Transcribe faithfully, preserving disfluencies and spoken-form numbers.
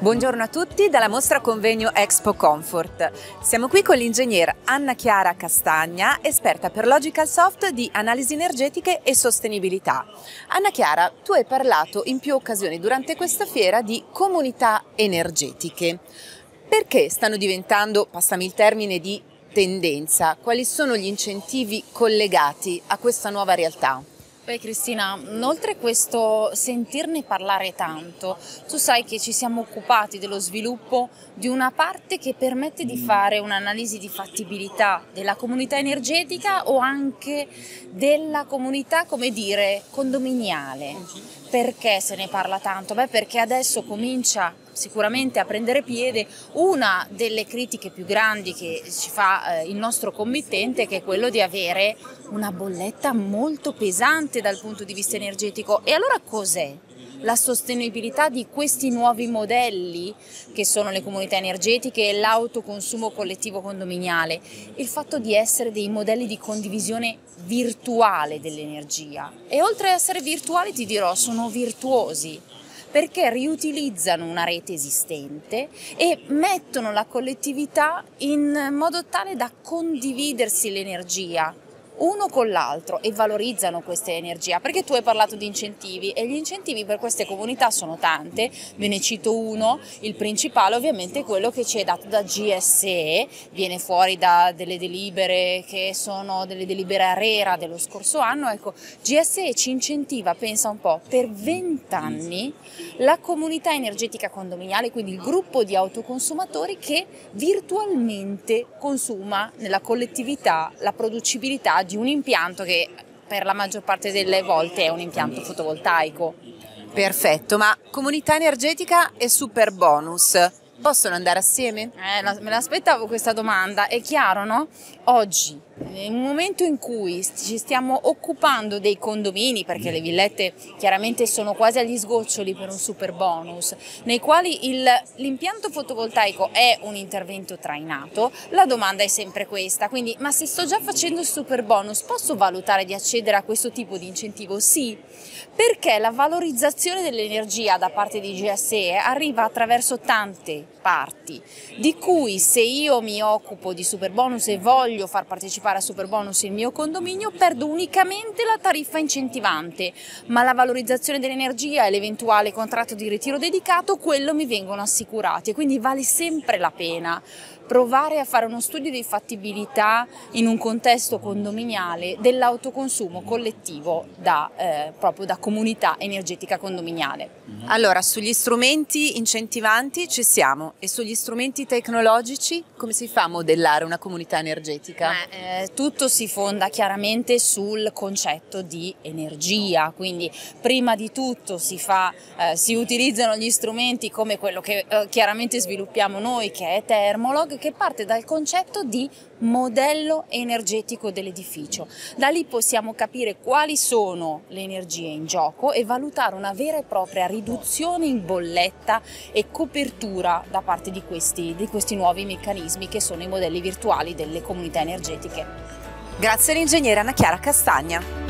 Buongiorno a tutti dalla mostra convegno Expo Comfort. Siamo qui con l'ingegner Anna Chiara Castagna, esperta per Logicalsoft di analisi energetiche e sostenibilità. Anna Chiara, tu hai parlato in più occasioni durante questa fiera di comunità energetiche. Perché stanno diventando, passami il termine, di tendenza? Quali sono gli incentivi collegati a questa nuova realtà? Beh Cristina, oltre questo sentirne parlare tanto, tu sai che ci siamo occupati dello sviluppo di una parte che permette di fare un'analisi di fattibilità della comunità energetica o anche della comunità, come dire, condominiale. Perché se ne parla tanto? Beh, perché adesso comincia sicuramente a prendere piede una delle critiche più grandi che ci fa eh, il nostro committente, che è quello di avere una bolletta molto pesante dal punto di vista energetico. E allora cos'è la sostenibilità di questi nuovi modelli che sono le comunità energetiche e l'autoconsumo collettivo condominiale? Il fatto di essere dei modelli di condivisione virtuale dell'energia, e oltre ad essere virtuali ti dirò sono virtuosi, perché riutilizzano una rete esistente e mettono la collettività in modo tale da condividersi l'energia uno con l'altro e valorizzano questa energia. Perché tu hai parlato di incentivi, e gli incentivi per queste comunità sono tante, ve ne cito uno, il principale ovviamente è quello che ci è dato da G S E, viene fuori da delle delibere che sono delle delibere ARERA dello scorso anno. Ecco, G S E ci incentiva, pensa un po', per venti anni la comunità energetica condominiale, quindi il gruppo di autoconsumatori che virtualmente consuma nella collettività la producibilità di un impianto che per la maggior parte delle volte è un impianto fotovoltaico. Perfetto, ma comunità energetica e super bonus possono andare assieme? Eh, me l'aspettavo questa domanda. È chiaro, no? Oggi, nel momento in cui ci stiamo occupando dei condomini, perché le villette chiaramente sono quasi agli sgoccioli per un super bonus, nei quali l'impianto fotovoltaico è un intervento trainato, la domanda è sempre questa, quindi ma se sto già facendo il super bonus posso valutare di accedere a questo tipo di incentivo? Sì, perché la valorizzazione dell'energia da parte di G S E arriva attraverso tante parti, di cui se io mi occupo di super bonus e voglio far partecipare a super bonus il mio condominio, perdo unicamente la tariffa incentivante, ma la valorizzazione dell'energia e l'eventuale contratto di ritiro dedicato, quello mi vengono assicurati, e quindi vale sempre la pena provare a fare uno studio di fattibilità in un contesto condominiale dell'autoconsumo collettivo da, eh, proprio da comunità energetica condominiale. Allora, sugli strumenti incentivanti ci siamo, e sugli strumenti tecnologici come si fa a modellare una comunità energetica? Eh, eh, tutto si fonda chiaramente sul concetto di energia, quindi prima di tutto si, fa, eh, si utilizzano gli strumenti come quello che eh, chiaramente sviluppiamo noi, che è Thermolog, che parte dal concetto di modello energetico dell'edificio. Da lì possiamo capire quali sono le energie in gioco e valutare una vera e propria riduzione in bolletta e copertura da parte di questi, di questi nuovi meccanismi che sono i modelli virtuali delle comunità energetiche. Grazie all'ingegnere Anna Chiara Castagna.